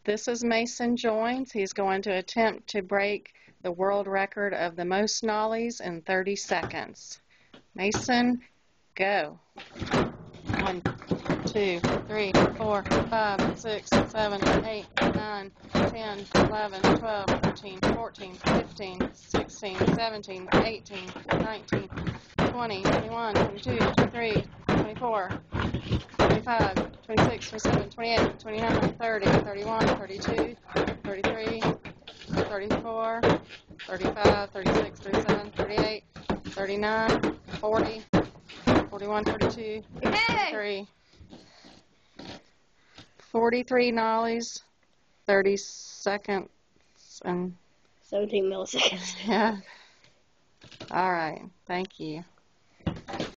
This is Mason Joins. He's going to attempt to break the world record of the most nollies in 30 seconds. Mason, go. 1, 2, 3, 4, 5, 6, 7, 8, 9, 10, 11, 12, 13, 14, 15, 16, 17, 18, 19, 20, 21, 22, 23, 24, 25, 26, 27, 28, 29, 30, 31, 32, 33, 34, 35, 36, 37, 38, 39, 40, 41, 42, 43. 43 nollies, 30 seconds, and 17 milliseconds. yeah. All right. Thank you.